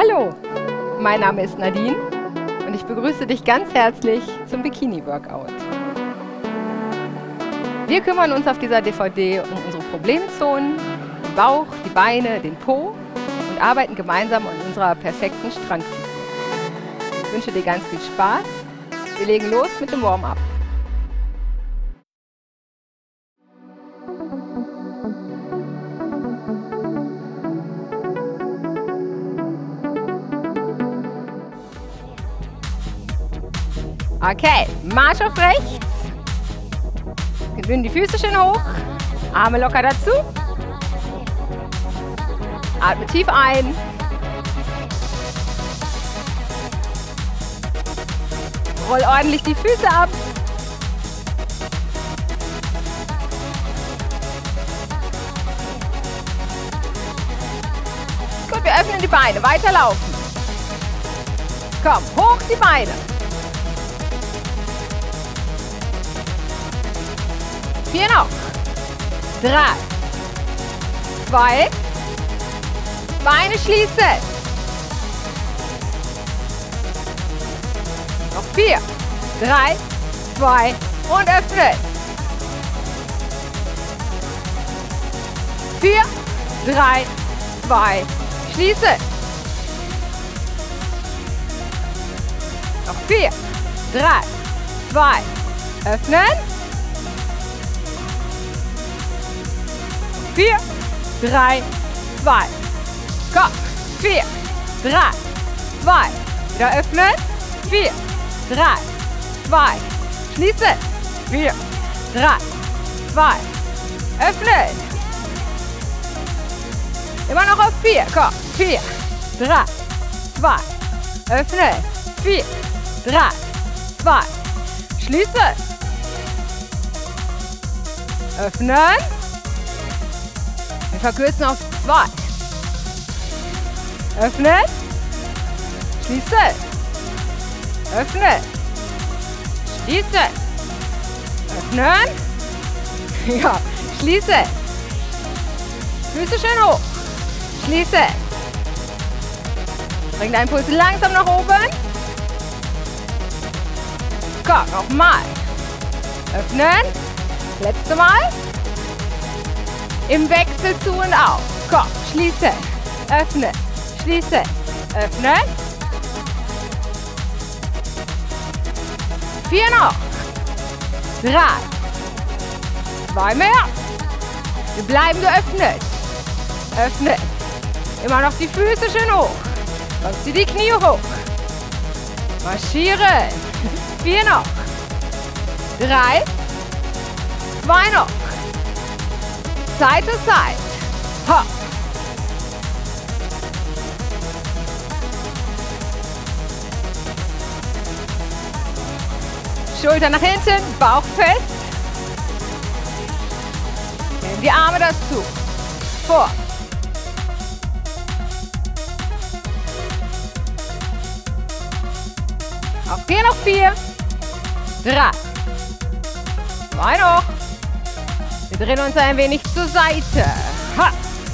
Hallo, mein Name ist Nadine und ich begrüße dich ganz herzlich zum Bikini-Workout. Wir kümmern uns auf dieser DVD um unsere Problemzonen, den Bauch, die Beine, den Po und arbeiten gemeinsam an unserer perfekten Strandfigur. Ich wünsche dir ganz viel Spaß. Wir legen los mit dem Warm-up. Okay, Marsch auf rechts. Nimm die Füße schön hoch, Arme locker dazu. Atme tief ein. Roll ordentlich die Füße ab. Gut, wir öffnen die Beine, weiterlaufen. Komm, hoch die Beine. 4 noch. 3, 2, Beine schließen. Noch 4, 3, 2 und öffnen. 4, 3, 2, schließen. Noch 4, 3, 2, öffnen. 4, 3, 2. Komm. 4, 3, 2. Wieder öffnen. 4, 3, 2. Schließen. 4, 3, 2. Öffnen. Immer noch auf 4. Komm. 4, 3, 2. Öffnen. 4, 3, 2. Schließen. Öffnen. Wir verkürzen auf 2. Öffnen. Schließen. Öffnen. Schließen. Öffnen. Ja, schließen. Füße schön hoch. Schließen. Bring deinen Puls langsam nach oben. Komm, nochmal. Öffnen. Letzte Mal. Im Wechsel zu und auf. Komm, schließe, öffne, schließe, öffne. 4 noch. 3. 2 mehr. Wir bleiben geöffnet. Öffne. Immer noch die Füße schön hoch. Und zieh die Knie hoch. Marschieren. 4 noch. 3. 2 noch. Side to side. Hopp. Schulter nach hinten, Bauch fest. Nehmen die Arme dazu. Vor. Auch hier noch 4. 3. 2 noch. Wir drehen uns ein wenig zur Seite. Ha.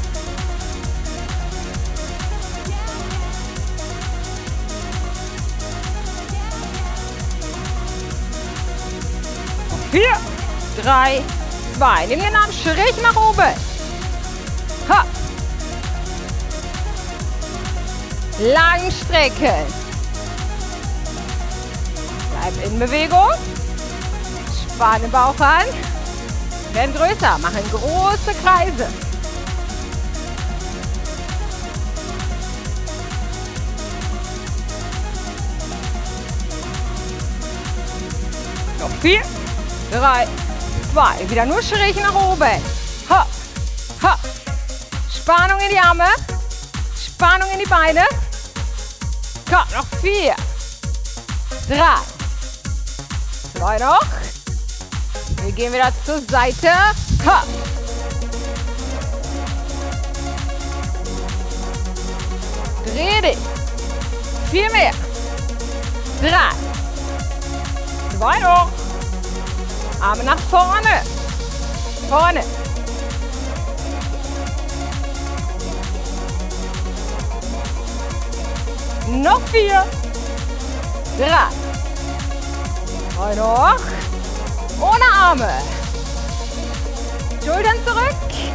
Und 4, 3, 2. Nimm den Arm schräg nach oben. Ha. Lang strecken. Bleib in Bewegung. Spann den Bauch an. Werden größer, machen große Kreise. Noch 4, 3, 2. Wieder nur schräg nach oben. Hopp, hopp. Spannung in die Arme. Spannung in die Beine. Komm, noch 4, 3, 2 noch. Wir gehen wieder zur Seite. Ha. Dreh dich. 4 mehr. 3. 2 noch. Arme nach vorne. Vorne. Noch 4. 3. Und noch. Ohne Arme. Schultern zurück.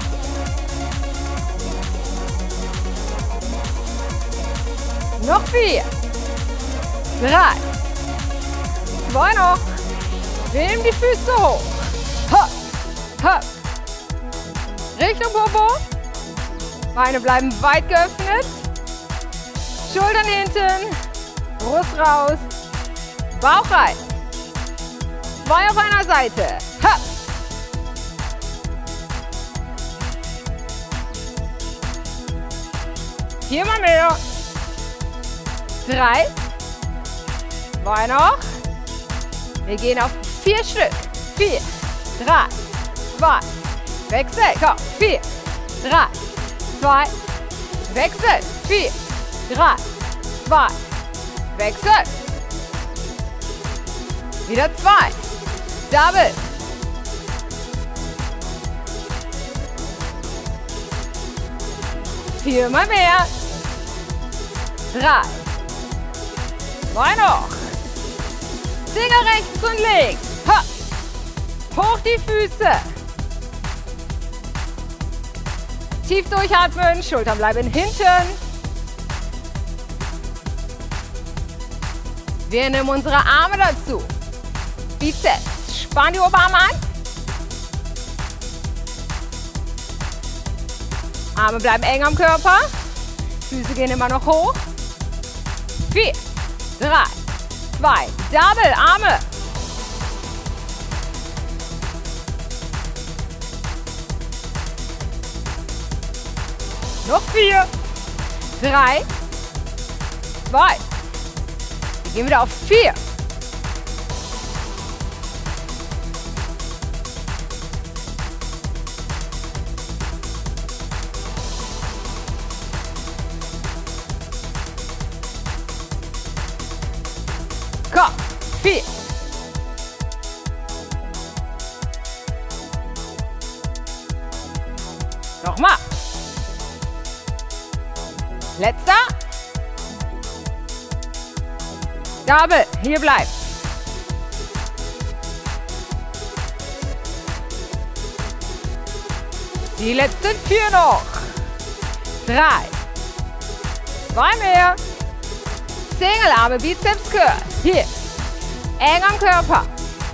Noch 4. 3. 2 noch. Nehmen die Füße hoch. Hopp, hopp. Richtung Popo. Beine bleiben weit geöffnet. Schultern hinten. Brust raus. Bauch rein. 2 auf einer Seite. Hopp. Viermal mehr. 3. 2 noch. Wir gehen auf 4 Stück. 4, 3, 2. Wechsel. Komm. 4, 3, 2. Wechsel. 4, 3, 2. Wechsel. Wieder 2. Double. Viermal mehr. 3. 2 noch. Finger rechts und links. Hopp. Hoch die Füße. Tief durchatmen. Schultern bleiben hinten. Wir nehmen unsere Arme dazu. Bizeps. Spann die Oberarme an. Arme bleiben eng am Körper. Füße gehen immer noch hoch. 4, 3, 2. Double. Arme. Noch 4, 3, 2. Wir gehen wieder auf 4. Komm, 4. Nochmal. Letzter. Double. Hier bleibt. Die letzten 4 noch. 3. 2 mehr. Single-Arme, Bizeps, Curl. Hier. Eng am Körper.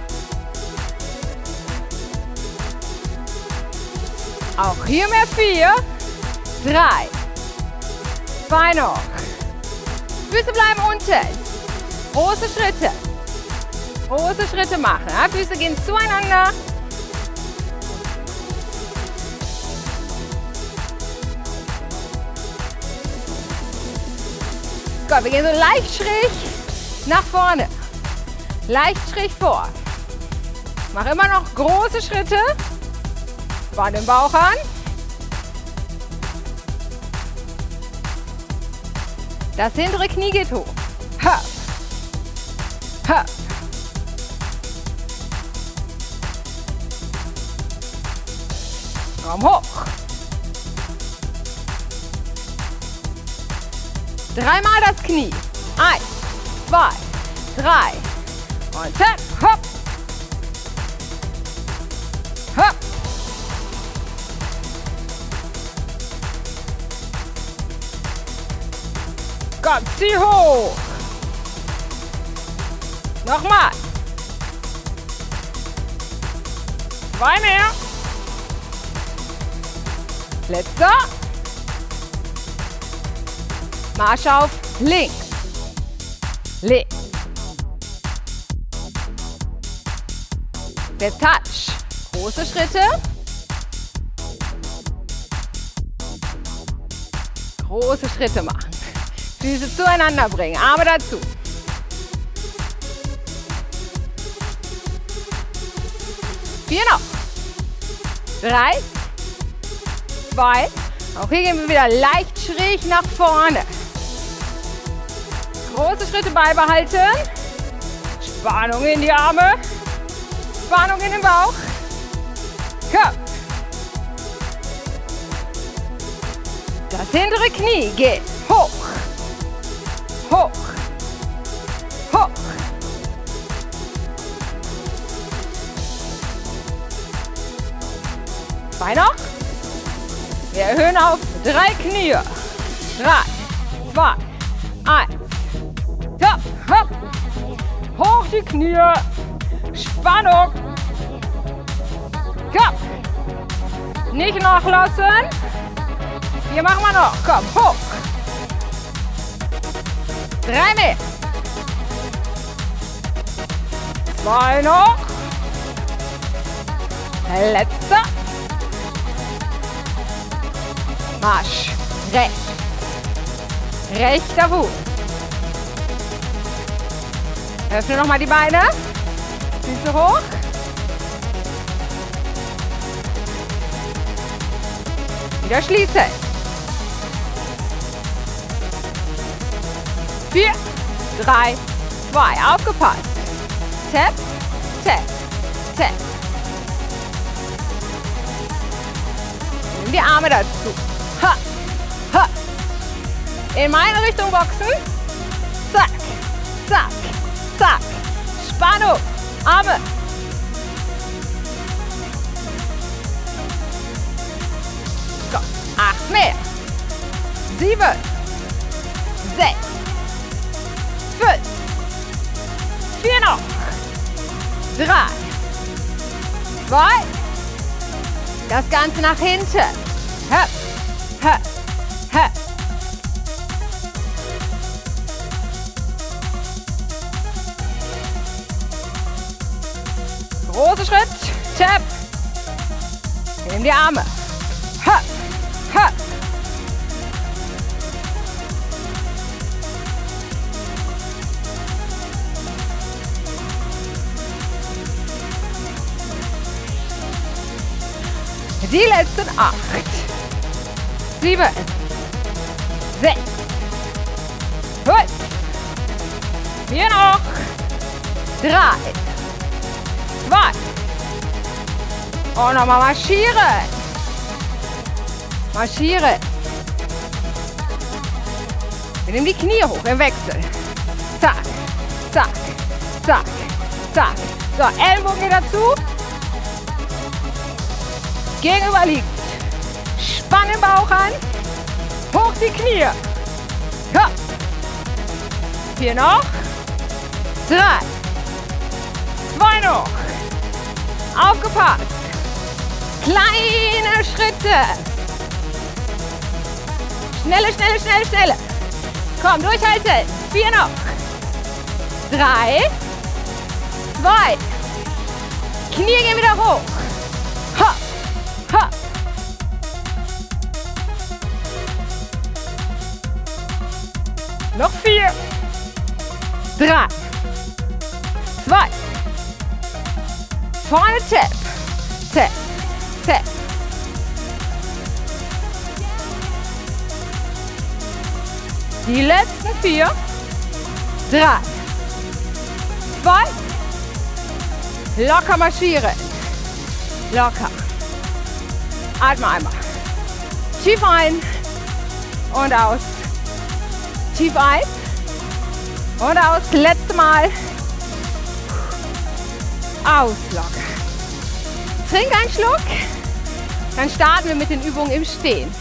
Auch hier mehr 4. 3. 2 noch. Füße bleiben unten. Große Schritte. Große Schritte machen. Ja? Füße gehen zueinander. Gut, wir gehen so leicht schräg nach vorne. Leicht schräg vor. Mach immer noch große Schritte. Spann den Bauch an. Das hintere Knie geht hoch. Hopp. Hopp. Komm hoch. 3-mal das Knie. 1, 2, 3. Und hopp, hopp. Hopp. Komm, zieh hoch. Nochmal. 2 mehr. Letzter. Marsch auf links. Links. Der Touch. Große Schritte. Große Schritte machen. Füße zueinander bringen. Arme dazu. Vier noch. 3, 2. Auch hier gehen wir wieder leicht schräg nach vorne. Große Schritte beibehalten. Spannung in die Arme. Spannung in den Bauch. Komm. Das hintere Knie geht hoch. Hoch. Hoch. Zwei noch. Wir erhöhen auf 3 Knie. 3, 2, 1. Hopp, hopp. Hoch die Knie. Spannung. Komm. Nicht nachlassen. Hier machen wir noch. Komm, hoch. 3 mehr. 2 noch. Letzter. Marsch. Rechts. Rechter Fuß. Öffne nochmal die Beine. Füße hoch. Wieder schließen. 4, 3, 2. Aufgepasst. Tap, tap, tap. Nimm die Arme dazu. Ha, ha. In meine Richtung boxen. Zack, zack, zack. Spannung. Arme. Komm. 8 mehr. 7, 6, 5, 4 noch. 3, 2. Das Ganze nach hinten. Höp, höp, höp. Großer Schritt. Tap. Nimm die Arme. Höp, höp. Die letzten 8, 7, 6, 5, 4 noch, 3, 2. Und nochmal marschieren. Marschieren. Wir nehmen die Knie hoch im Wechsel. Zack, zack, zack, zack. So, Ellbogen dazu. Gegenüber liegt. Spann den Bauch an. Hoch die Knie. Ja. 4 noch. 3. 2 noch. Aufgepasst. Kleine Schritte. Schnelle, schnelle, schnelle, schnelle. Komm, durchhalten. 4 noch. 3. 2. Knie gehen wieder hoch. Ha. Ha. Noch 4. 3. 2. Vorne Tap. Tap. Tap. Die letzten 4. 3. 2. Locker marschieren. Locker. Atme einmal. Tief ein und aus. Tief ein und aus. Letzte Mal. Auslockern. Trink einen Schluck. Dann starten wir mit den Übungen im Stehen.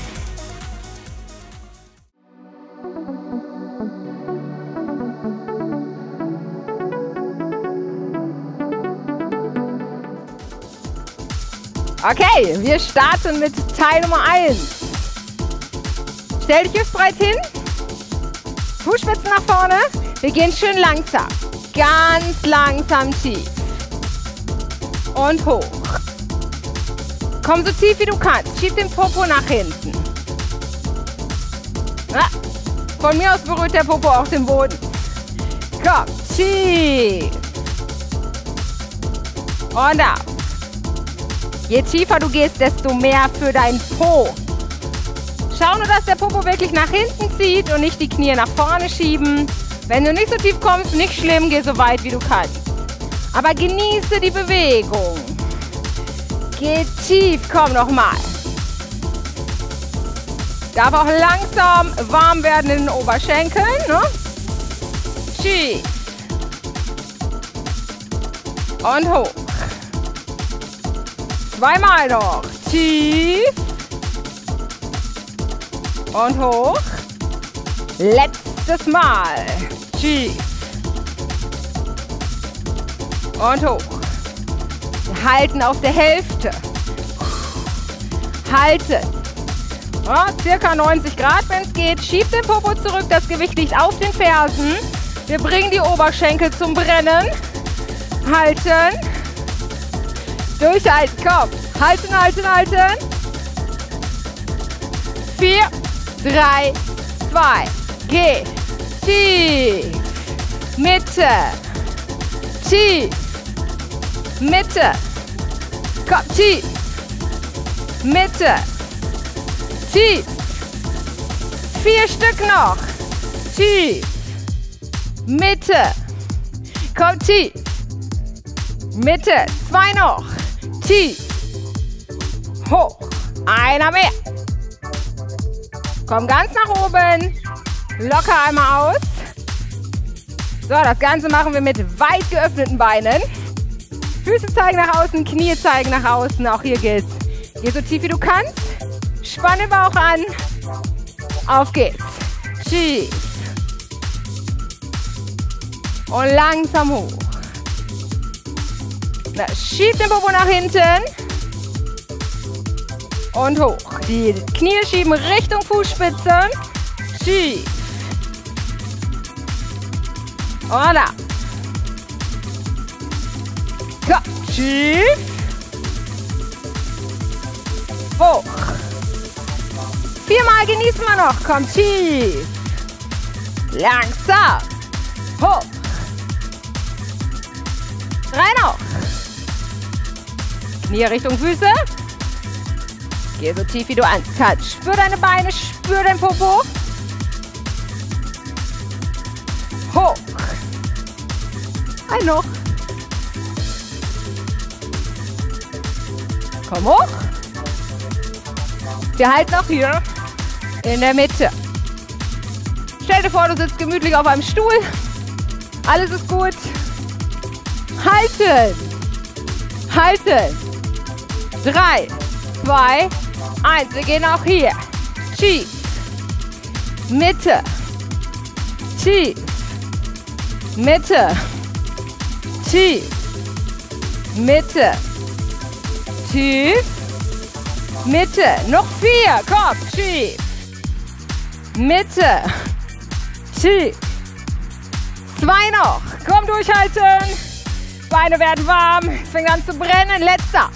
Okay, wir starten mit Teil Nummer 1. Stell dich hüftbreit hin. Fußspitzen nach vorne. Wir gehen schön langsam. Ganz langsam tief. Und hoch. Komm so tief wie du kannst. Schieb den Popo nach hinten. Ja. Von mir aus berührt der Popo auch den Boden. Komm, tief. Und auf. Je tiefer du gehst, desto mehr für dein Po. Schau nur, dass der Popo wirklich nach hinten zieht und nicht die Knie nach vorne schieben. Wenn du nicht so tief kommst, nicht schlimm, geh so weit wie du kannst. Aber genieße die Bewegung. Geh tief, komm nochmal. Darf auch langsam warm werden in den Oberschenkeln. Ne? Tief. Und hoch. Zweimal noch. Tief. Und hoch. Letztes Mal. Tief. Und hoch. Wir halten auf der Hälfte. Halten. Ja, circa 90 Grad, wenn es geht. Schiebt den Popo zurück, das Gewicht liegt auf den Fersen. Wir bringen die Oberschenkel zum Brennen. Halten. Durchhalten, komm. Halten, halten, halten. 4, 3, 2, geh. Tief. Mitte. Tief. Mitte. Komm, tief. Mitte. Tief. 4 Stück noch. Tief. Mitte. Komm, tief. Mitte. 2 noch. Tief. Hoch. Einer mehr. Komm ganz nach oben. Locker einmal aus. So, das Ganze machen wir mit weit geöffneten Beinen. Füße zeigen nach außen, Knie zeigen nach außen. Auch hier geht's. Geh so tief wie du kannst. Spann den Bauch an. Auf geht's. Tief. Und langsam hoch. Na, schieb den Popo nach hinten. Und hoch. Die Knie schieben Richtung Fußspitzen. Tief. Und da. Komm. Tief. Hoch. 4-mal genießen wir noch. Komm, tief. Langsam. Hoch. 3 noch. Knie Richtung Füße. Geh so tief wie du kannst. Spür deine Beine, spür dein Popo. Hoch. Ein noch. Komm hoch. Wir halten auch hier in der Mitte. Stell dir vor, du sitzt gemütlich auf einem Stuhl. Alles ist gut. Halten. Halten. 3, 2, 1. Wir gehen auch hier. Tief. Mitte. Tief. Mitte. Tief. Mitte. Tief. Mitte. Noch 4. Komm. Tief. Mitte. Tief. 2 noch. Komm, durchhalten. Beine werden warm. Es fängt an zu brennen. Letzter.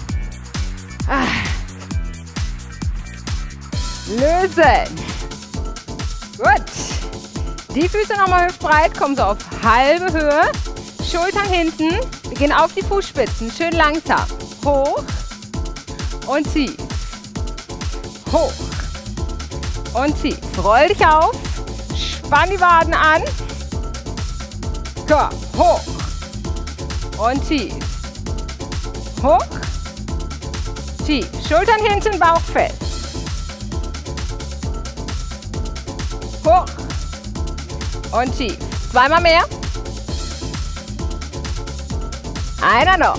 Lösen. Gut. Die Füße nochmal hüftbreit. Kommen so auf halbe Höhe. Schultern hinten. Wir gehen auf die Fußspitzen. Schön langsam. Hoch. Und tief. Hoch. Und tief. Roll dich auf. Spann die Waden an. Komm. Hoch. Und tief. Hoch. Tief. Schultern hinten, Bauch fest. Hoch. Und tief. 2-mal mehr. Einer noch.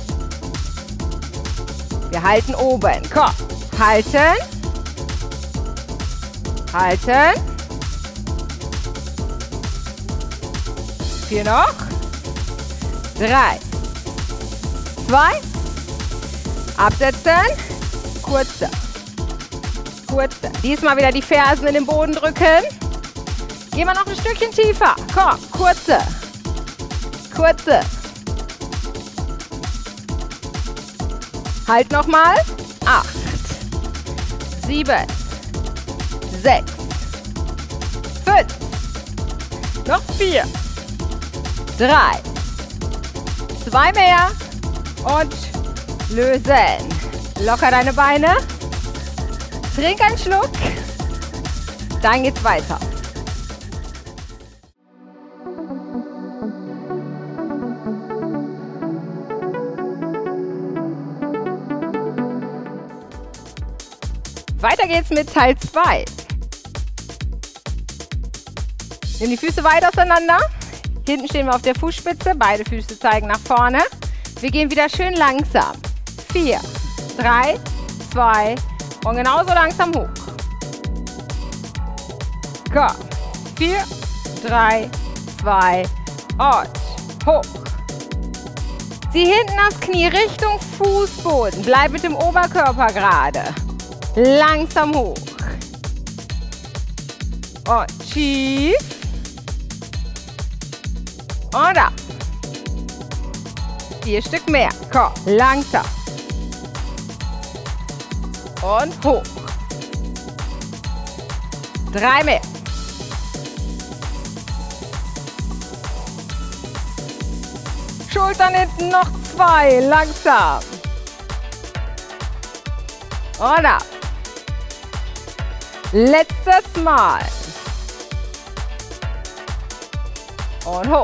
Wir halten oben. Komm. Halten. Halten. 4 noch. 3. 2. Absetzen. Kurze. Kurze. Diesmal wieder die Fersen in den Boden drücken. Gehen wir noch ein Stückchen tiefer. Komm, kurze. Kurze. Halt nochmal. 8. 7. 6. 5. Noch 4. 3. 2 mehr. Und lösen. Locker deine Beine. Trink einen Schluck. Dann geht's weiter. Weiter geht's mit Teil 2. Nimm die Füße weit auseinander. Hinten stehen wir auf der Fußspitze, beide Füße zeigen nach vorne. Wir gehen wieder schön langsam. 4, 3, 2 und genauso langsam hoch. Komm. 4, 3, 2 und hoch. Zieh hinten das Knie Richtung Fußboden. Bleib mit dem Oberkörper gerade. Langsam hoch. Und schief. Und ab. 4 Stück mehr. Komm, langsam. Und hoch. 3 mehr. Schultern hinten noch 2. Langsam. Und ab. Letztes Mal. Und hoch.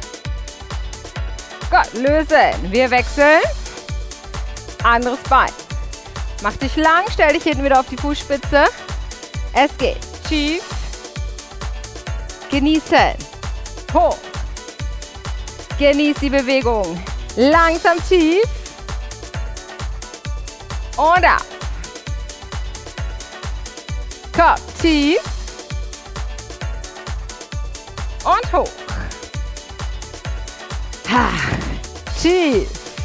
Gut, lösen. Wir wechseln. Anderes Bein. Mach dich lang, stell dich hinten wieder auf die Fußspitze. Es geht. Tief. Genießen. Hoch. Genieß die Bewegung. Langsam tief. Und ab. Komm, tief. Und hoch. Ha. Tief.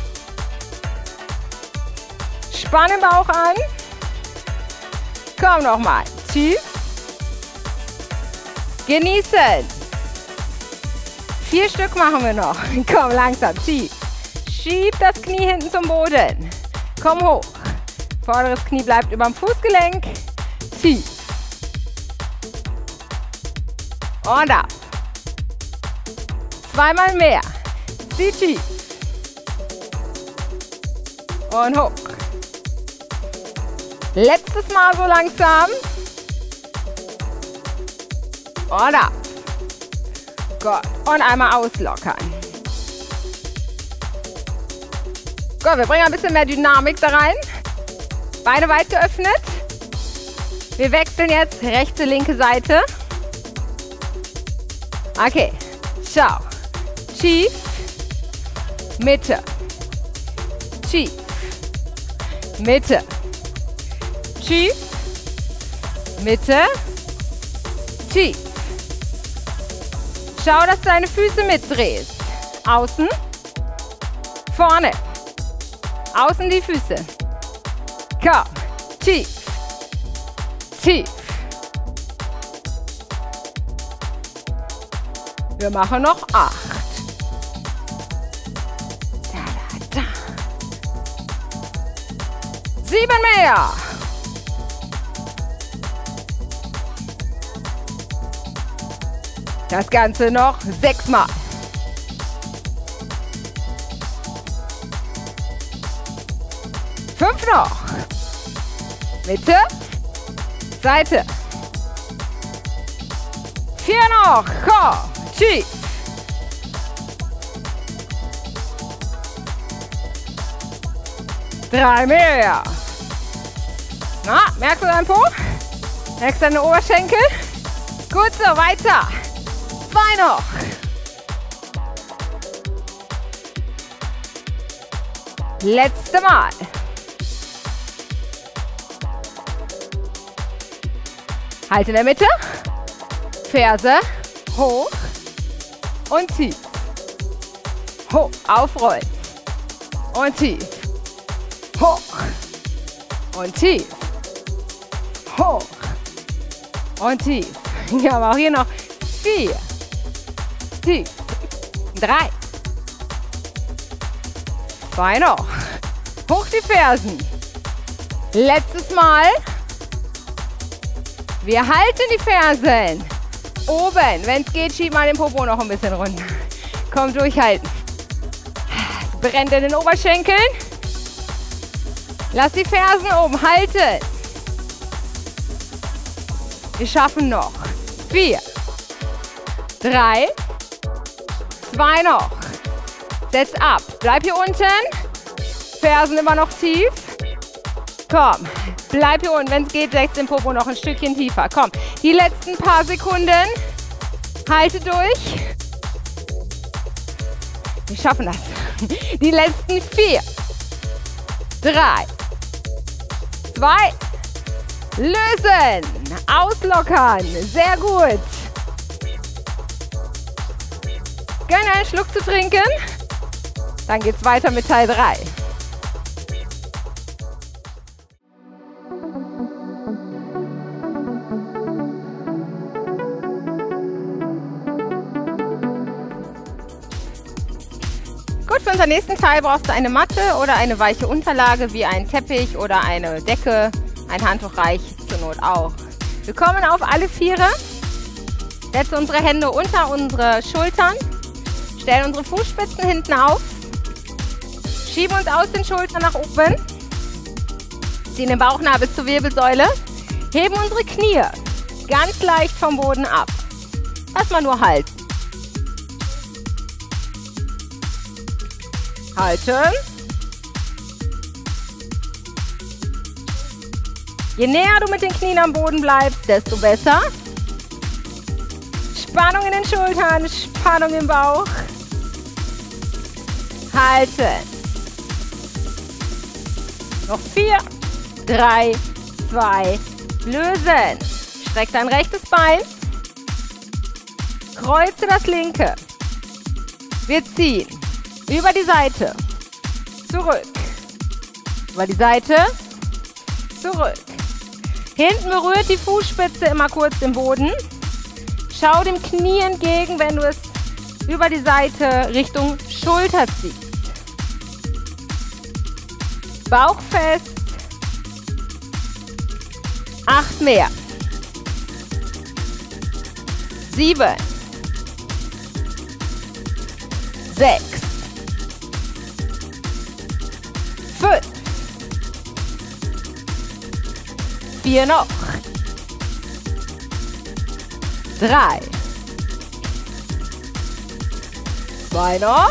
Spann den Bauch an. Komm nochmal. Tief. Genießen. 4 Stück machen wir noch. Komm, langsam. Tief. Schieb das Knie hinten zum Boden. Komm hoch. Vorderes Knie bleibt über dem Fußgelenk. Tief. Und ab. 2-mal mehr. Zieh tief. Und hoch. Letztes Mal so langsam. Und ab. Gut. Und einmal auslockern. Gut, wir bringen ein bisschen mehr Dynamik da rein. Beine weit geöffnet. Wir wechseln jetzt rechte, linke Seite. Okay. Schau. Tief. Mitte. Tief. Mitte. Tief. Mitte. Tief. Schau, dass du deine Füße mitdrehst. Außen. Vorne. Außen die Füße. Komm. Tief. Tief. Wir machen noch 8. Da, da, da. 7 mehr. Das Ganze noch 6 Mal. 5 noch. Mitte. Seite. 4 noch. Komm. Tief. Drei mehr. Na, merkst du deinen Po? Merkst du deine Oberschenkel? Gut so, weiter. 2 noch. Letzte Mal. Halte in der Mitte. Ferse hoch und tief. Hoch, aufrollen. Und tief. Hoch. Und tief. Hoch. Und tief. Ja, aber auch hier noch 4. Tief. 3. 2 noch. Hoch die Fersen. Letztes Mal. Wir halten die Fersen. Oben. Wenn es geht, schieb mal den Popo noch ein bisschen runter. Komm, durchhalten. Es brennt in den Oberschenkeln. Lass die Fersen oben. Halten. Wir schaffen noch. 4. 3. 2 noch. Setz ab. Bleib hier unten. Fersen immer noch tief. Komm. Bleib hier unten. Wenn es geht, setz den Popo noch ein Stückchen tiefer. Komm. Die letzten paar Sekunden. Halte durch. Wir schaffen das. Die letzten 4, 3, 2, lösen, auslockern, sehr gut. Gönn einen Schluck zu trinken, dann geht's weiter mit Teil 3. Gut, für unseren nächsten Teil brauchst du eine Matte oder eine weiche Unterlage wie ein Teppich oder eine Decke. Ein Handtuch reicht zur Not auch. Wir kommen auf alle Viere, setzen unsere Hände unter unsere Schultern, stellen unsere Fußspitzen hinten auf, schieben uns aus den Schultern nach oben, ziehen den Bauchnabel zur Wirbelsäule, heben unsere Knie ganz leicht vom Boden ab. Erstmal nur halten. Halten. Je näher du mit den Knien am Boden bleibst, desto besser. Spannung in den Schultern, Spannung im Bauch. Halten. Noch 4, 3, 2, lösen. Streck dein rechtes Bein. Kreuze das linke. Wir ziehen. Über die Seite, zurück, über die Seite, zurück. Hinten berührt die Fußspitze immer kurz den Boden. Schau dem Knie entgegen, wenn du es über die Seite Richtung Schulter ziehst. Bauch fest. 8 mehr. 7. 6. 5. 4 noch. 3. 2 noch.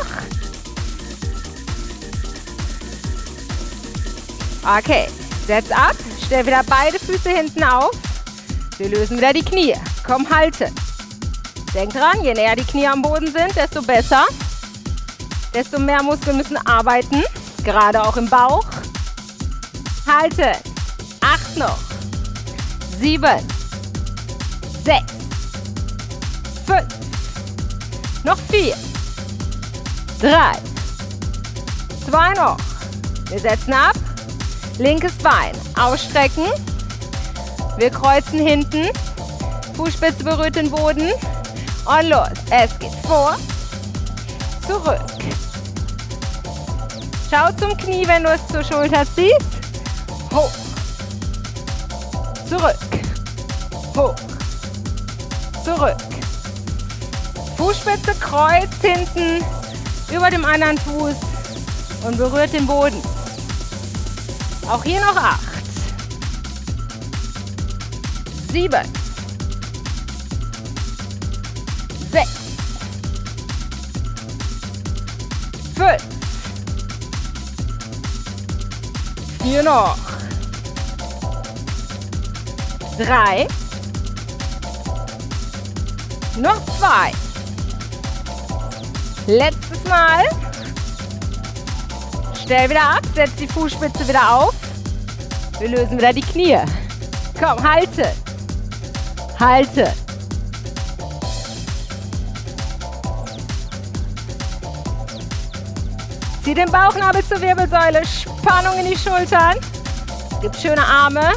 Okay, setz ab, stell wieder beide Füße hinten auf. Wir lösen wieder die Knie. Komm, halten. Denk dran, je näher die Knie am Boden sind, desto besser. Desto mehr Muskeln müssen arbeiten. Gerade auch im Bauch. Halten. 8 noch. 7. 6. 5. Noch 4. 3. 2 noch. Wir setzen ab. Linkes Bein ausstrecken. Wir kreuzen hinten. Fußspitze berührt den Boden. Und los. Es geht vor. Zurück. Schau zum Knie, wenn du es zur Schulter ziehst. Hoch. Zurück. Hoch. Zurück. Fußspitze kreuzt hinten über dem anderen Fuß und berührt den Boden. Auch hier noch 8. 7. 6. 5. 4 noch. 3. Noch 2. Letztes Mal. Stell wieder ab, setz die Fußspitze wieder auf. Wir lösen wieder die Knie. Komm, halte. Halte. Zieh den Bauchnabel zur Wirbelsäule. Spannung in die Schultern. Gib schöne Arme.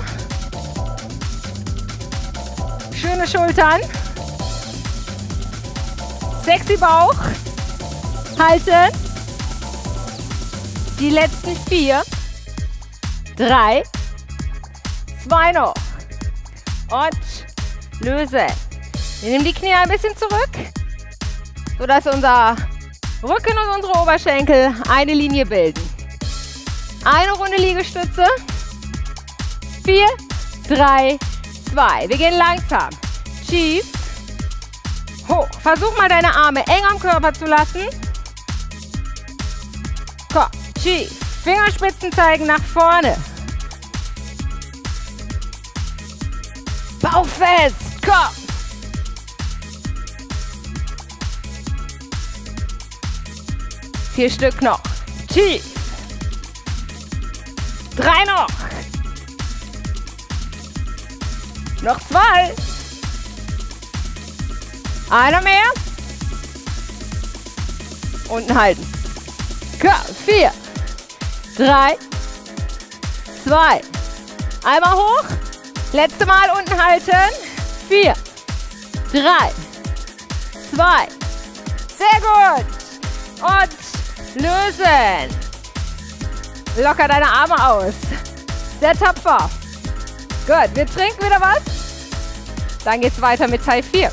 Schöne Schultern. Sexy Bauch. Halten. Die letzten 4. 3. 2 noch. Und lösen. Wir nehmen die Knie ein bisschen zurück, sodass unser Rücken und unsere Oberschenkel eine Linie bilden. Eine Runde Liegestütze. 4, 3, 2. Wir gehen langsam. Schief. Hoch. Versuch mal deine Arme eng am Körper zu lassen. Komm. Schief. Fingerspitzen zeigen nach vorne. Bauch fest. Komm. 4 Stück noch. Tief. 3 noch. Noch 2. Einer mehr. Unten halten. 4, 3, 2. Einmal hoch. Letzte Mal unten halten. 4, 3, 2. Sehr gut. Und lösen. Locker deine Arme aus. Sehr tapfer. Gut, wir trinken wieder was. Dann geht's weiter mit Teil 4.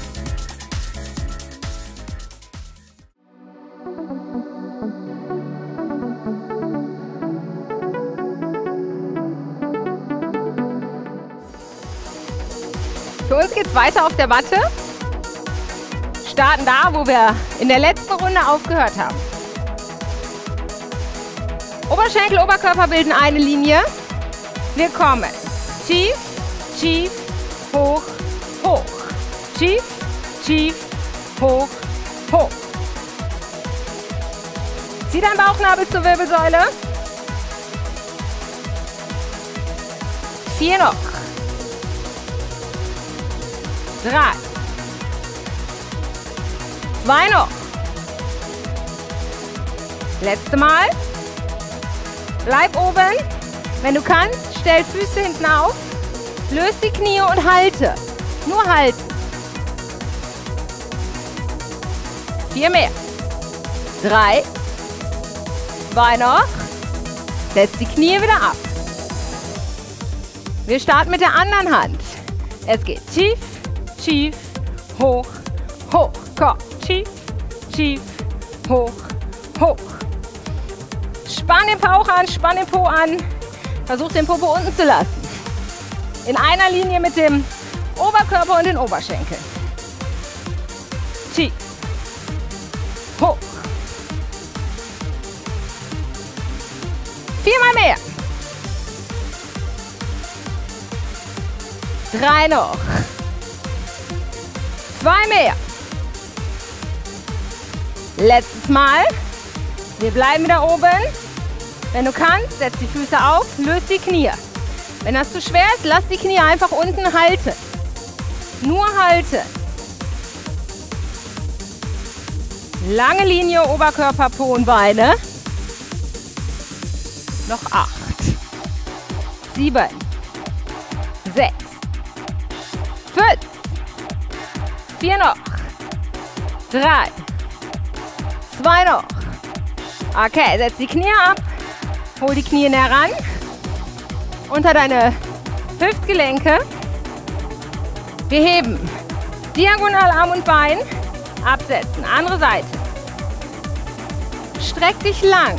Für uns geht's weiter auf der Matte. Starten da, wo wir in der letzten Runde aufgehört haben. Oberschenkel, Oberkörper bilden eine Linie. Wir kommen tief, tief, hoch, hoch. Tief, tief, hoch, hoch. Zieh deinen Bauchnabel zur Wirbelsäule. 4 noch. 3. 2 noch. Letzte Mal. Bleib oben. Wenn du kannst, stell Füße hinten auf. Löse die Knie und halte. Nur halten. 4 mehr. 3. 2 noch. Setz die Knie wieder ab. Wir starten mit der anderen Hand. Es geht tief, tief, hoch, hoch. Komm, tief, tief, hoch, hoch. Spann den Bauch an, spann den Po an. Versuch den Popo unten zu lassen. In einer Linie mit dem Oberkörper und den Oberschenkeln. Tief, hoch. 4 mal mehr. 3 noch. 2 mehr. Letztes Mal. Wir bleiben wieder oben. Wenn du kannst, setz die Füße auf, löse die Knie. Wenn das zu schwer ist, lass die Knie einfach unten halten. Nur halten. Lange Linie, Oberkörper, Po und Beine. Noch 8, 7, 6, 5, 4 noch, 3, 2 noch. Okay, setz die Knie ab, hol die Knie näher ran, unter deine Hüftgelenke. Wir heben, diagonal Arm und Bein, absetzen, andere Seite. Streck dich lang.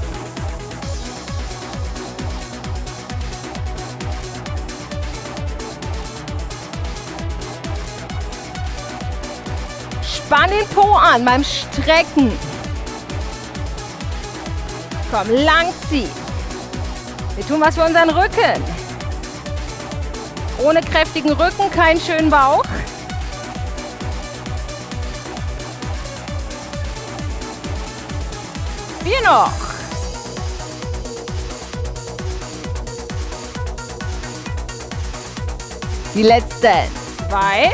Spann den Po an beim Strecken. Komm, lang ziehen. Wir tun was für unseren Rücken. Ohne kräftigen Rücken keinen schönen Bauch. Wir noch. Die letzten 2.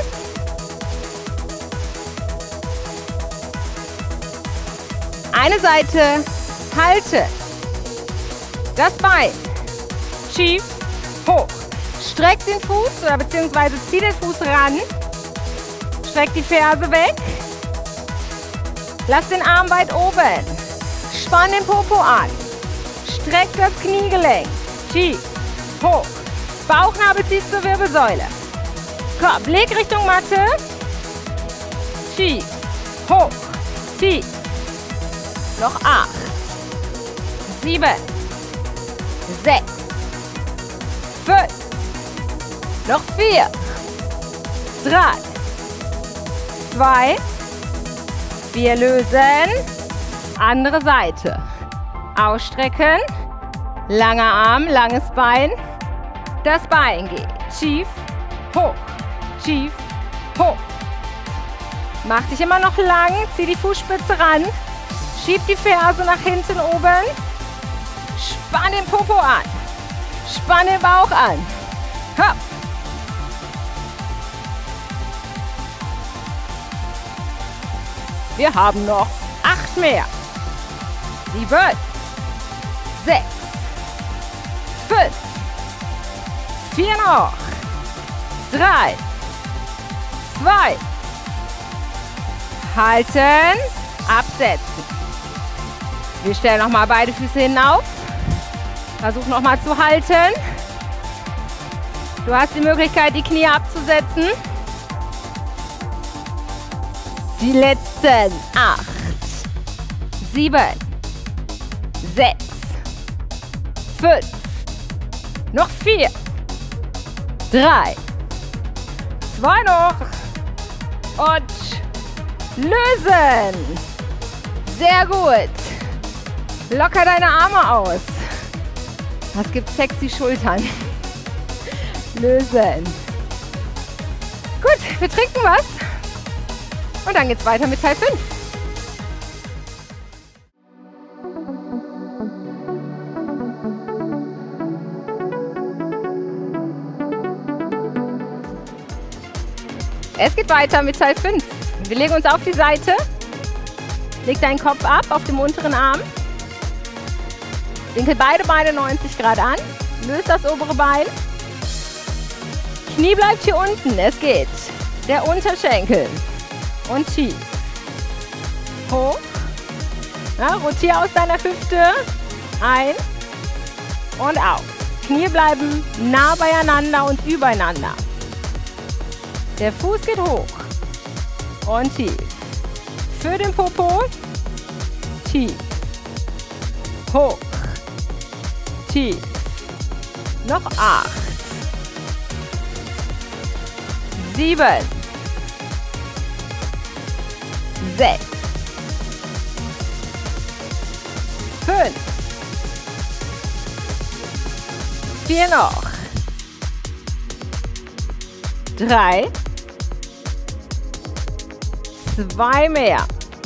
Eine Seite, halte. Das Bein. Schief, hoch. Streck den Fuß oder beziehungsweise zieh den Fuß ran. Streck die Ferse weg. Lass den Arm weit oben. Spann den Popo an. Streck das Kniegelenk. Tief, hoch. Bauchnabel zieht zur Wirbelsäule. Komm, Blick Richtung Matte. Tief, hoch, tief. Noch 8, 7, 6, 5, noch 4, 3, 2, wir lösen, andere Seite, ausstrecken, langer Arm, langes Bein, das Bein geht tief, hoch, tief, hoch, mach dich immer noch lang, zieh die Fußspitze ran, Schieb die Ferse nach hinten oben. Spann den Popo an. Spann den Bauch an. Hopp. Wir haben noch 8 mehr. 7, 6, 5, 4 noch. 3, 2, halten, absetzen. Wir stellen nochmal beide Füße hinauf. Versuch nochmal zu halten. Du hast die Möglichkeit, die Knie abzusetzen. Die letzten 8, 7, 6, 5, noch 4, 3, 2 noch und lösen. Sehr gut. Locker deine Arme aus. Das gibt sexy Schultern. Lösen. Gut, wir trinken was. Und dann geht's weiter mit Teil 5. Es geht weiter mit Teil 5. Wir legen uns auf die Seite. Leg deinen Kopf ab auf dem unteren Arm. Winkel beide Beine 90 Grad an. Löst das obere Bein. Knie bleibt hier unten. Es geht. Der Unterschenkel. Und tief. Hoch. Ja, rotier aus deiner Hüfte. Ein. Und aus. Knie bleiben nah beieinander und übereinander. Der Fuß geht hoch. Und tief. Für den Popo. Tief. Hoch. Tief. Noch 8. 7. 6. 5. 4 noch. 3. 2 mehr.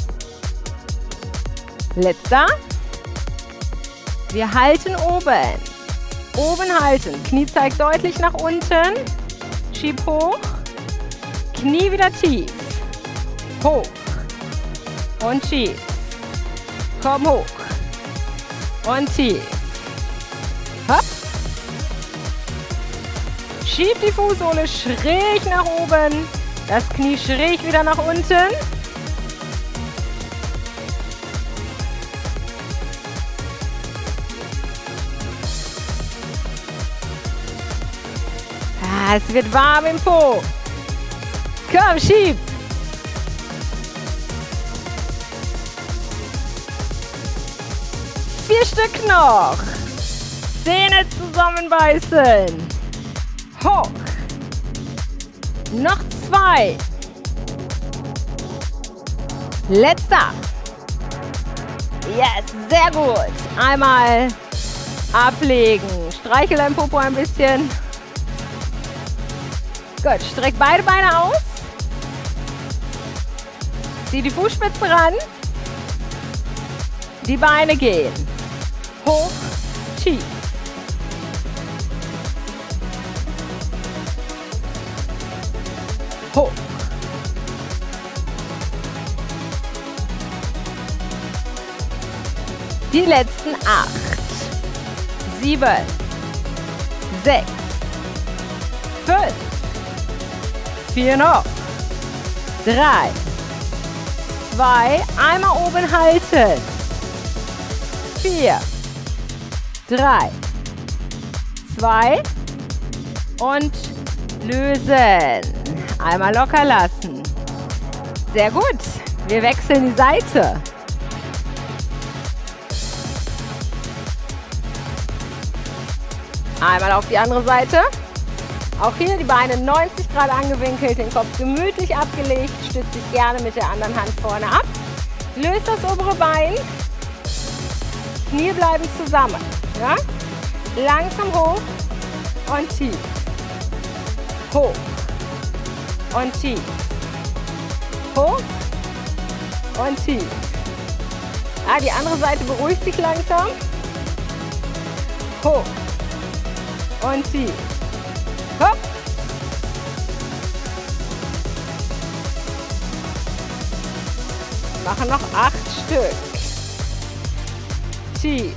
Letzter. Wir halten oben. Oben halten. Knie zeigt deutlich nach unten. Schieb hoch. Knie wieder tief. Hoch. Und tief. Komm hoch. Und tief. Hopp. Schieb die Fußsohle schräg nach oben. Das Knie schräg wieder nach unten. Es wird warm im Po. Komm, schieb. Vier Stück noch. Zähne zusammenbeißen. Hoch. Noch 2. Letzter. Yes, sehr gut. Einmal ablegen. Streichel dein Popo ein bisschen. Gut, streck beide Beine aus. Zieh die Fußspitzen ran. Die Beine gehen. Hoch, tief. Hoch. Die letzten 8. 7. 6. 5. 4 noch. 3. 2. Einmal oben halten. 4. 3. 2. Und lösen. Einmal locker lassen. Sehr gut. Wir wechseln die Seite. Einmal auf die andere Seite. Auch hier die Beine 90 Grad angewinkelt, den Kopf gemütlich abgelegt. Stützt dich gerne mit der anderen Hand vorne ab. Löst das obere Bein. Knie bleiben zusammen. Ja? Langsam hoch und tief. Hoch und tief. Hoch und tief. Ah, die andere Seite beruhigt sich langsam. Hoch. Und tief. Hopp. Machen noch 8 Stück. Tief.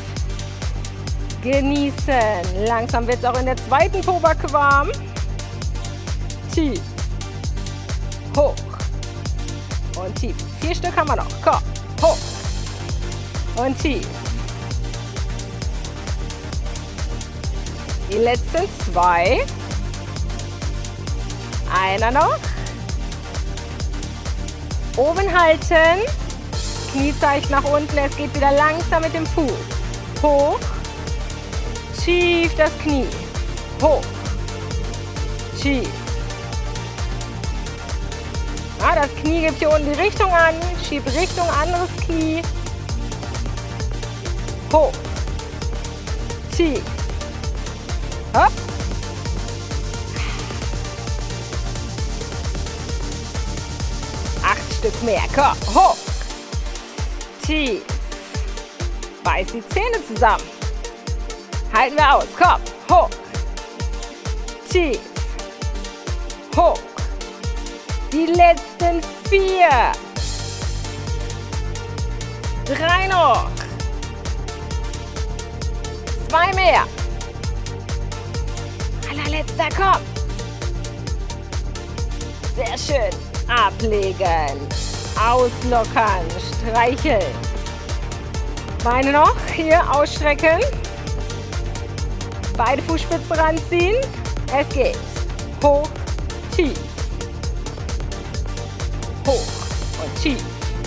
Genießen. Langsam wird es auch in der zweiten Pobacke warm. Tief. Hoch. Und tief. 4 Stück haben wir noch. Komm. Hoch. Und tief. Die letzten 2. Einer noch. Oben halten. Knie zeigt nach unten. Es geht wieder langsam mit dem Fuß. Hoch. Tief das Knie. Hoch. Tief. Ja, das Knie gibt hier unten die Richtung an. Schieb Richtung anderes Knie. Hoch. Tief. Hopp. Stück mehr. Komm, hoch. Tief. Beiß die Zähne zusammen. Halten wir aus. Komm, hoch. Tief. Hoch. Die letzten 4. 3 noch. 2 mehr. Allerletzter, komm. Sehr schön. Ablegen, auslockern, streicheln. Beine noch, hier ausstrecken. Beide Fußspitzen ranziehen. Es geht. Hoch, tief. Hoch und tief.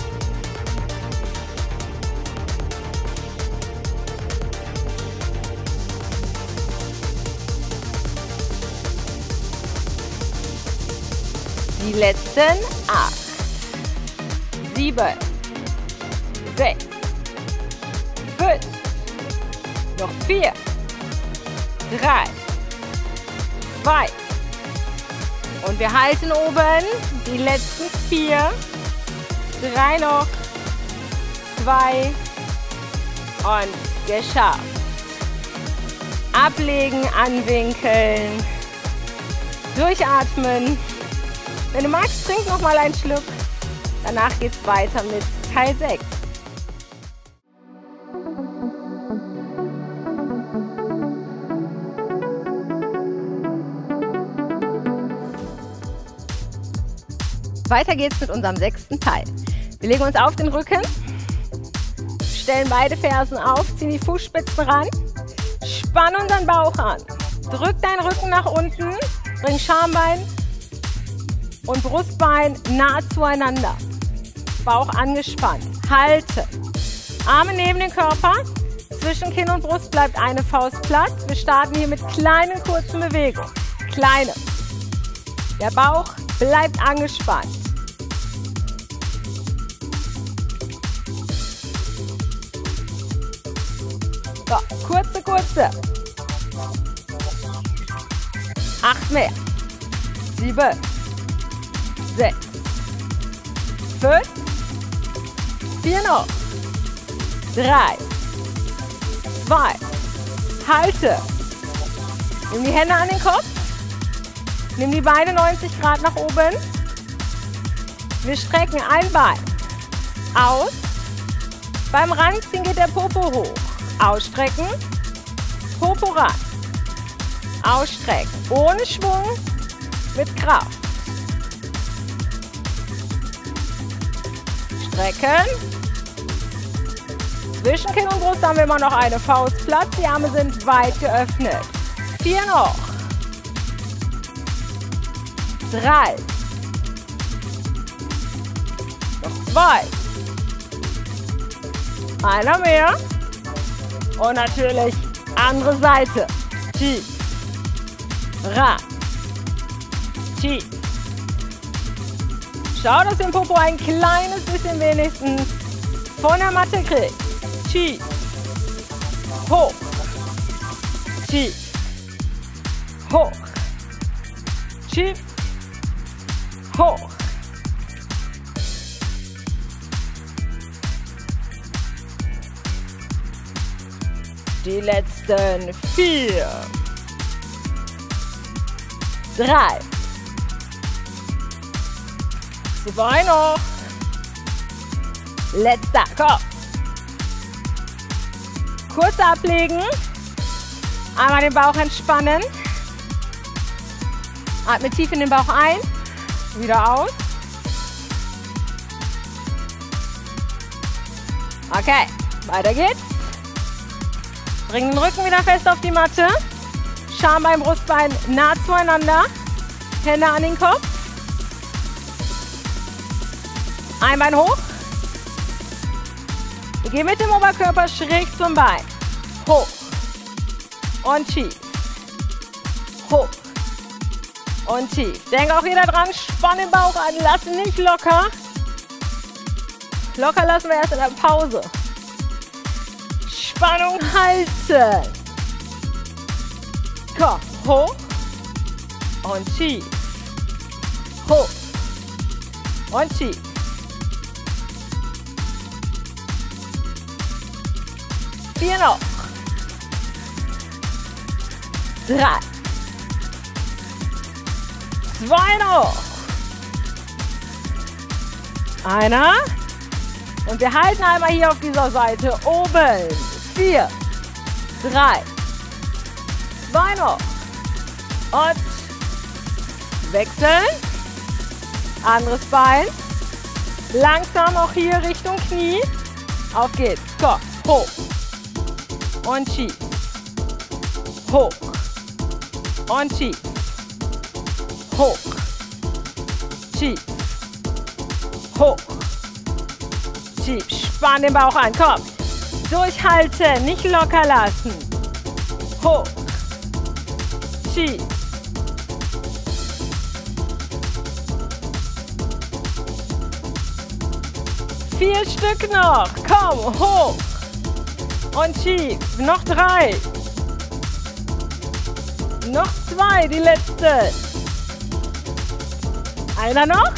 Die letzten 8, 7, 6, 5, noch 4, 3, 2 und wir halten oben die letzten 4, 3 noch, 2 und geschafft. Ablegen, anwinkeln, durchatmen. Wenn du magst, trink noch mal einen Schluck. Danach geht's weiter mit Teil 6. Weiter geht's mit unserem 6. Teil. Wir legen uns auf den Rücken, stellen beide Fersen auf, ziehen die Fußspitzen ran, spann unseren Bauch an. Drück deinen Rücken nach unten, bring Schambein und Brustbein nah zueinander. Bauch angespannt. Halte. Arme neben den Körper. Zwischen Kinn und Brust bleibt eine Faust Platz. Wir starten hier mit kleinen, kurzen Bewegungen. Kleine. Der Bauch bleibt angespannt. So, kurze. 8 mehr. 7. 6, 5, 4 noch, 3, 2, halte. Nimm die Hände an den Kopf, nimm die Beine 90 Grad nach oben. Wir strecken ein Bein aus. Beim Ranziehen geht der Popo hoch. Ausstrecken, Popo ran. Ausstrecken, ohne Schwung, mit Kraft. Strecken. Zwischen Kinn und Brust haben wir immer noch eine Faust Platz. Die Arme sind weit geöffnet. 4 noch. 3. Noch 2. Einer mehr. Und natürlich andere Seite. Tief. Ran. Tief. Schau, dass den Popo ein kleines bisschen wenigstens von der Matte kriegt. Tief. Hoch. Tief. Hoch. Tief. Hoch. Die letzten 4, 3, 2 noch. Letzter, komm. Kurz ablegen. Einmal den Bauch entspannen. Atme tief in den Bauch ein. Wieder aus. Okay, weiter geht's. Bring den Rücken wieder fest auf die Matte. Schambein, Brustbein nah zueinander. Hände an den Kopf. Ein Bein hoch. Wir gehen mit dem Oberkörper schräg zum Bein. Hoch. Und tief. Hoch. Und tief. Denk auch wieder dran, spann den Bauch an, lass nicht locker. Locker lassen wir erst in der Pause. Spannung halten. Komm, hoch und tief. Hoch und tief. Vier noch. 3. 2 noch. Einer. Und wir halten einmal hier auf dieser Seite oben. 4, 3, 2 noch. Und wechseln. Anderes Bein. Langsam auch hier Richtung Knie. Auf geht's. Komm, hoch. Und tief. Hoch. Und tief. Hoch. Tief. Hoch. Tief. Spann den Bauch an. Komm. Durchhalten. Nicht locker lassen. Hoch. Tief. Vier Stück noch. Komm. Hoch. Und tief. Noch 3. Noch 2. Die letzte. Einer noch.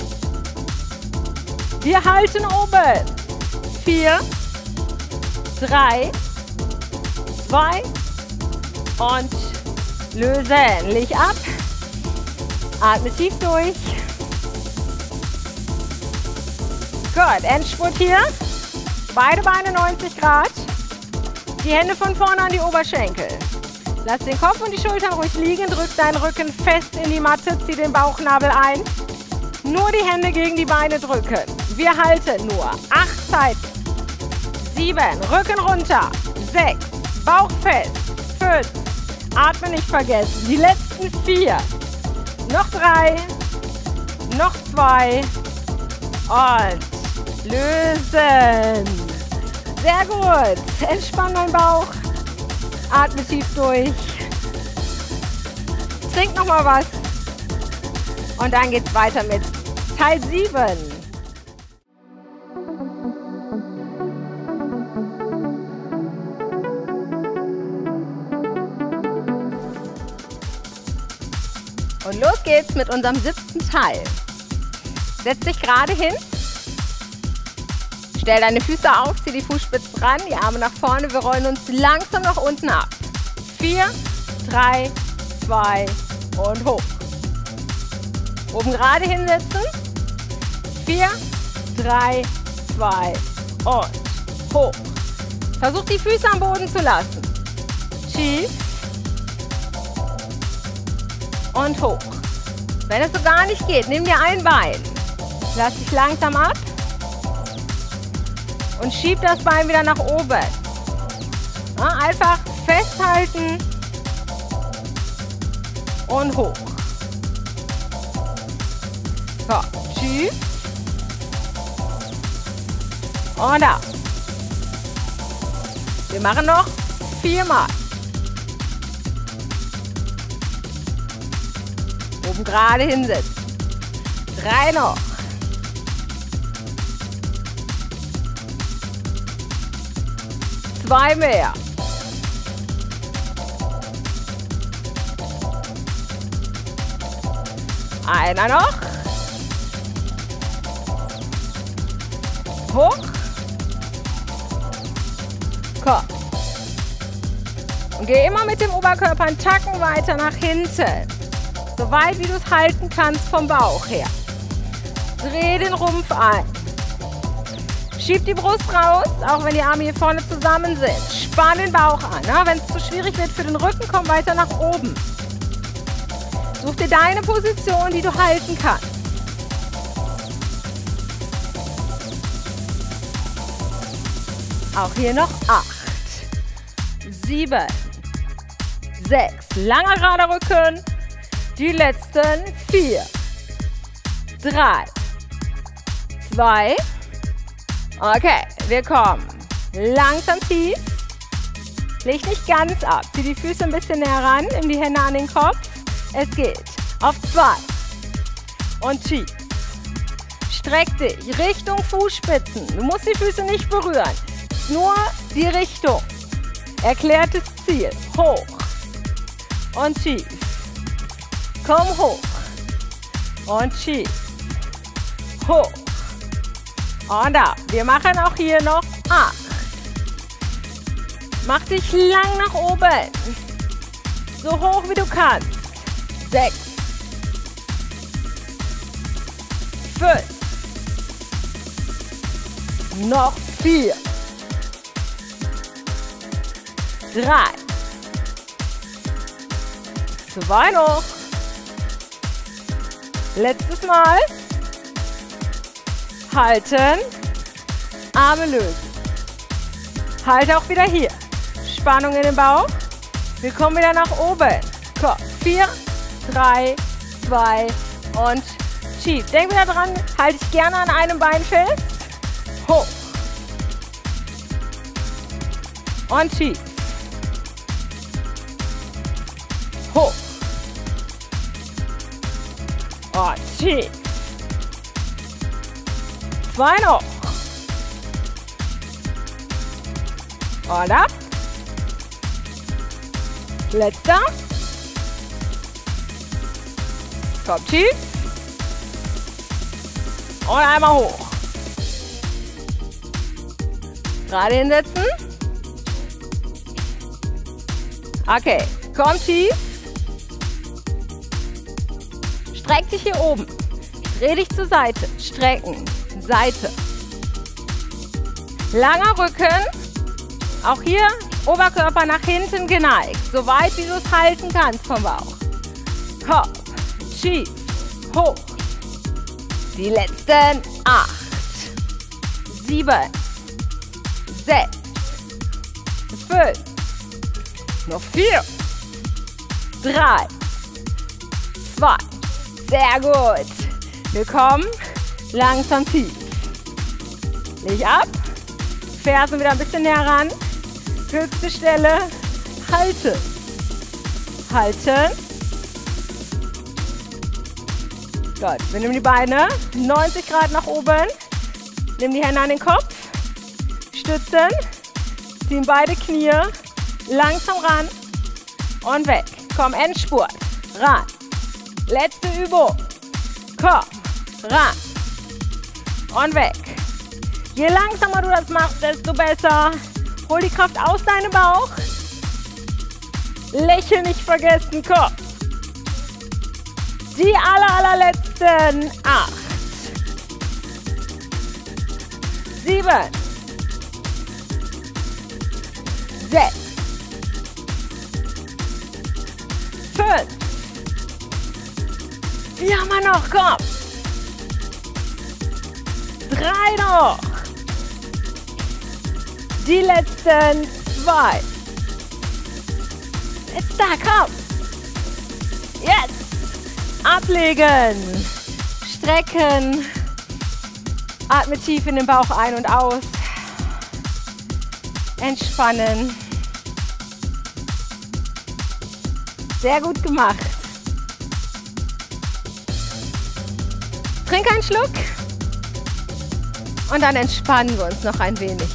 Wir halten oben. 4, 3, 2 und lösen. Leg ab. Atme tief durch. Gut, Endspurt hier. Beide Beine 90 Grad. Die Hände von vorne an die Oberschenkel. Lass den Kopf und die Schultern ruhig liegen. Drück deinen Rücken fest in die Matte. Zieh den Bauchnabel ein. Nur die Hände gegen die Beine drücken. Wir halten nur 8 Zeiten. 7, Rücken runter. 6, Bauch fest. 5, Atmen nicht vergessen. Die letzten 4. Noch 3, noch 2 und lösen. Sehr gut. Entspann deinen Bauch. Atme tief durch. Trink noch mal was. Und dann geht's weiter mit Teil 7. Und los geht's mit unserem 7. Teil. Setz dich gerade hin. Stell deine Füße auf, zieh die Fußspitzen ran, die Arme nach vorne. Wir rollen uns langsam nach unten ab. 4, 3, 2 und hoch. Oben gerade hinsetzen. 4, 3, 2 und hoch. Versuch die Füße am Boden zu lassen. Tief und hoch. Wenn es so gar nicht geht, nimm dir ein Bein. Lass dich langsam ab. Und schieb das Bein wieder nach oben. Ja, einfach festhalten und hoch. So, tief und ab. Wir machen noch 4 Mal. Oben gerade hinsetzen. 3 noch. 2 mehr. Einer noch. Hoch. Komm. Und geh immer mit dem Oberkörper einen Tacken weiter nach hinten. So weit, wie du es halten kannst vom Bauch her. Dreh den Rumpf ein. Schieb die Brust raus, auch wenn die Arme hier vorne zusammen sind. Spann den Bauch an. Ne? Wenn es zu schwierig wird für den Rücken, komm weiter nach oben. Such dir deine Position, die du halten kannst. Auch hier noch 8, 7, 6. Langer gerader Rücken. Die letzten 4, 3, 2. Okay, wir kommen langsam tief. Leg nicht ganz ab. Zieh die Füße ein bisschen näher ran. Nimm die Hände an den Kopf. Es geht auf 2 und tief. Streck dich Richtung Fußspitzen. Du musst die Füße nicht berühren. Nur die Richtung. Erklärtes Ziel. Hoch und tief. Komm hoch und tief. Hoch und ab. Wir machen auch hier noch 8. Mach dich lang nach oben. So hoch wie du kannst. 6, 5, noch 4, 3, 2 noch. Letztes Mal. Halten, Arme lösen. Halte auch wieder hier. Spannung in den Bauch. Wir kommen wieder nach oben. Komm, 4, 3, 2 und tief. Denk wieder dran, halte dich gerne an einem Bein fest. Hoch. Und tief. Hoch. Und tief. 2 noch. Und ab. Letzter. Komm tief. Und einmal hoch. Gerade hinsetzen. Okay, komm tief. Streck dich hier oben. Dreh dich zur Seite. Strecken. Seite. Langer Rücken. Auch hier Oberkörper nach hinten geneigt. So weit, wie du es halten kannst vom Bauch. Kopf. Tief. Hoch. Die letzten 8, 7, 6, 5, noch 4, 3, 2. Sehr gut. Wir kommen langsam tief. Leg ab. Fersen wieder ein bisschen näher ran. Höchste Stelle. Halten. Halten. Gut. Wir nehmen die Beine 90 Grad nach oben. Nimm die Hände an den Kopf. Stützen. Ziehen beide Knie. Langsam ran. Und weg. Komm, Endspurt. Ran. Letzte Übung. Komm. Ran. Und weg. Je langsamer du das machst, desto besser. Hol die Kraft aus deinem Bauch. Lächeln nicht vergessen. Komm. Die allerletzten 8, 7, 6, 5. 4 haben wir noch, komm. 3 noch. Die letzten 2. Jetzt da, komm. Jetzt. Ablegen, strecken, atme tief in den Bauch ein und aus, entspannen. Sehr gut gemacht. Trink einen Schluck und dann entspannen wir uns noch ein wenig.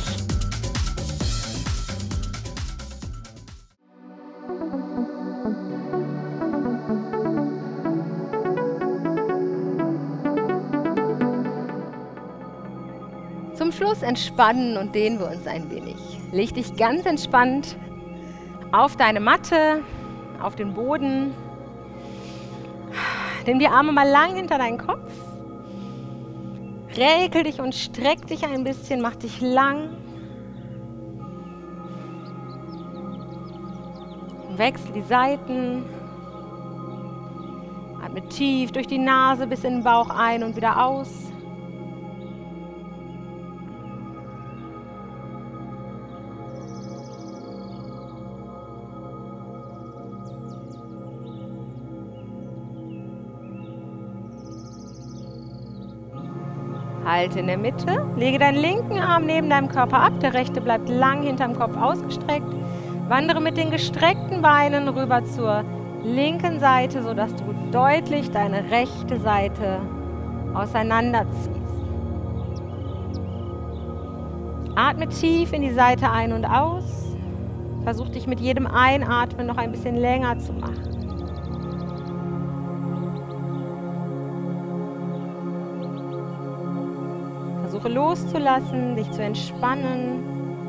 Zum Schluss entspannen und dehnen wir uns ein wenig. Leg dich ganz entspannt auf deine Matte, auf den Boden. Nimm die Arme mal lang hinter deinen Kopf. Räkel dich und streck dich ein bisschen, mach dich lang. Wechsel die Seiten. Atme tief durch die Nase bis in den Bauch ein und wieder aus. Halte in der Mitte, lege deinen linken Arm neben deinem Körper ab, der rechte bleibt lang hinterm Kopf ausgestreckt. Wandere mit den gestreckten Beinen rüber zur linken Seite, sodass du deutlich deine rechte Seite auseinanderziehst. Atme tief in die Seite ein und aus. Versuch dich mit jedem Einatmen noch ein bisschen länger zu machen. Versuche loszulassen, dich zu entspannen.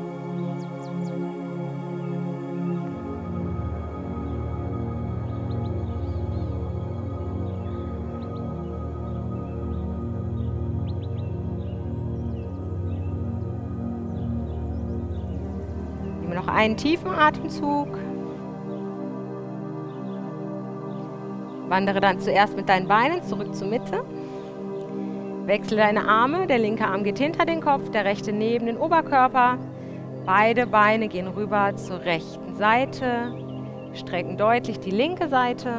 Nehme noch einen tiefen Atemzug. Wandere dann zuerst mit deinen Beinen zurück zur Mitte. Wechsle deine Arme, der linke Arm geht hinter den Kopf, der rechte neben den Oberkörper. Beide Beine gehen rüber zur rechten Seite, strecken deutlich die linke Seite.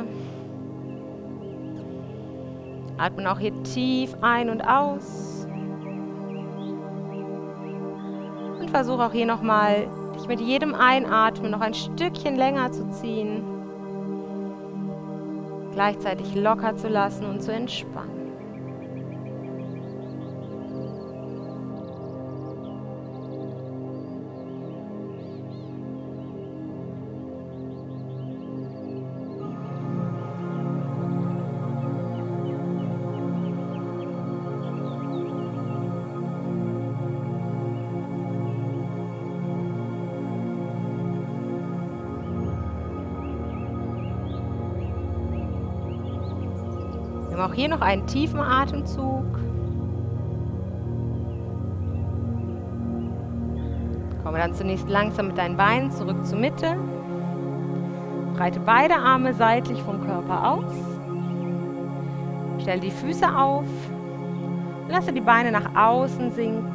Atmen auch hier tief ein und aus. Und versuche auch hier nochmal, dich mit jedem Einatmen noch ein Stückchen länger zu ziehen. Gleichzeitig locker zu lassen und zu entspannen. Nimm auch hier noch einen tiefen Atemzug. Komme dann zunächst langsam mit deinen Beinen zurück zur Mitte. Breite beide Arme seitlich vom Körper aus. Stell die Füße auf. Lasse die Beine nach außen sinken.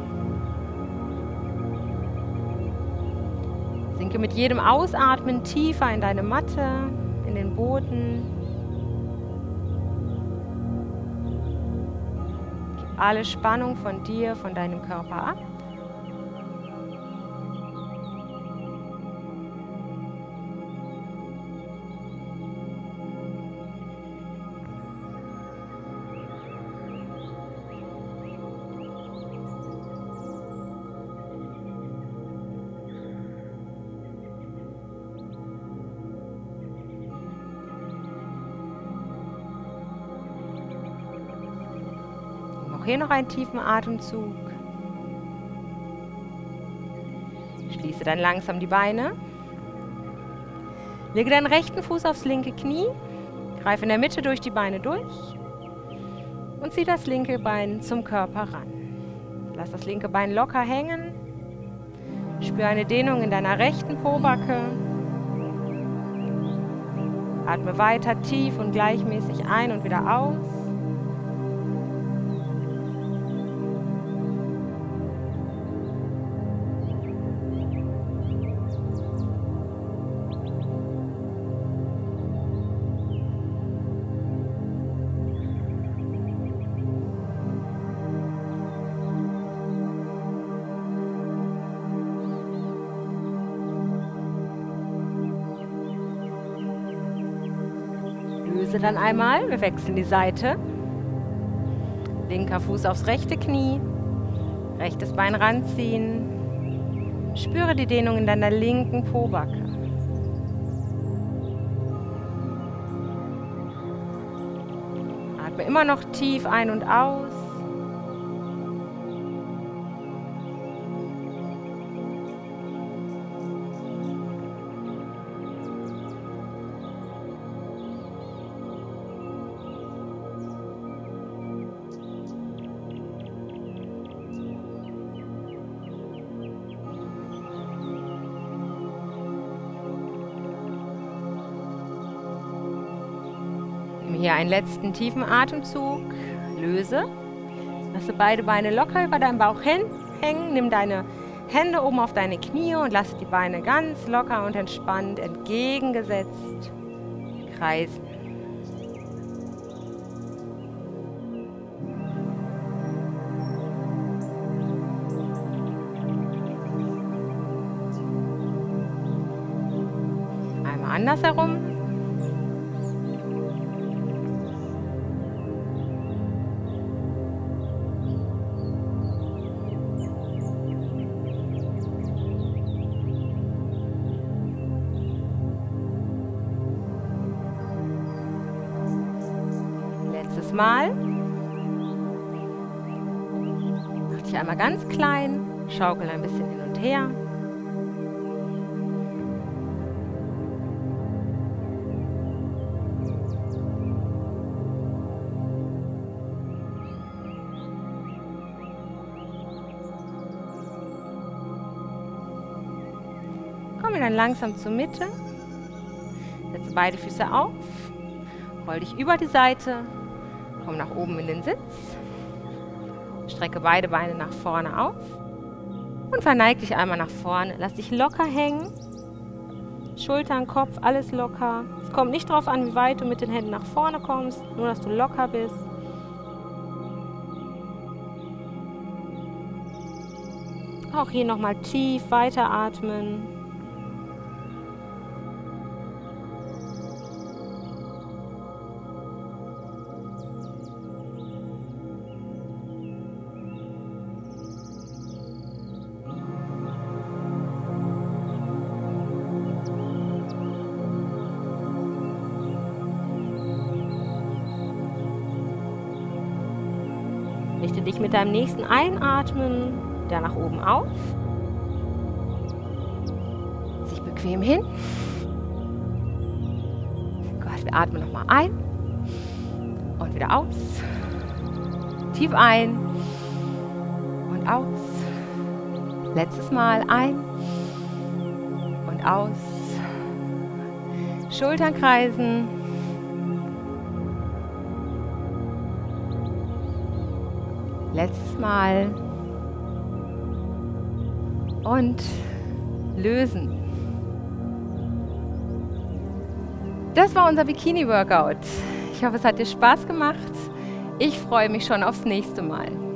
Sinke mit jedem Ausatmen tiefer in deine Matte, in den Boden. Alle Spannung von dir, von deinem Körper ab. Hier noch einen tiefen Atemzug. Schließe dann langsam die Beine. Lege deinen rechten Fuß aufs linke Knie. Greife in der Mitte durch die Beine durch. Und zieh das linke Bein zum Körper ran. Lass das linke Bein locker hängen. Spüre eine Dehnung in deiner rechten Pobacke. Atme weiter tief und gleichmäßig ein und wieder aus. Löse dann einmal, wir wechseln die Seite. Linker Fuß aufs rechte Knie, rechtes Bein ranziehen. Spüre die Dehnung in deiner linken Pobacke. Atme immer noch tief ein und aus. Nimm hier einen letzten tiefen Atemzug. Löse. Lasse beide Beine locker über deinem Bauch hängen. Nimm deine Hände oben auf deine Knie und lasse die Beine ganz locker und entspannt entgegengesetzt kreisen. Einmal andersherum. Mal. Mach dich einmal ganz klein, schaukel ein bisschen hin und her. Komm dann langsam zur Mitte. Setze beide Füße auf. Roll dich über die Seite. Komm nach oben in den Sitz. Strecke beide Beine nach vorne auf. Und verneig dich einmal nach vorne. Lass dich locker hängen. Schultern, Kopf, alles locker. Es kommt nicht darauf an, wie weit du mit den Händen nach vorne kommst. Nur, dass du locker bist. Auch hier nochmal tief weiteratmen. Richte dich mit deinem nächsten Einatmen wieder nach oben auf. Setz dich bequem hin. Gut, wir atmen nochmal ein und wieder aus. Tief ein und aus. Letztes Mal ein und aus. Schultern kreisen. Letztes Mal. Und lösen. Das war unser Bikini-Workout. Ich hoffe, es hat dir Spaß gemacht. Ich freue mich schon aufs nächste Mal.